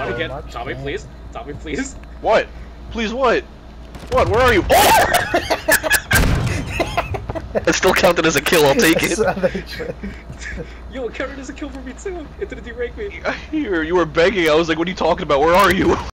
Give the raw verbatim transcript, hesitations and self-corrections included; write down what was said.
Tommy, so get much, Tommy, man. please. Tommy, please. What? Please what? What? Where are you? Oh! It still counted as a kill, I'll take it. Southern Trade. Yo, Karen is a kill for me too. It didn't derake me. You were, you were begging, I was like, what are you talking about? Where are you?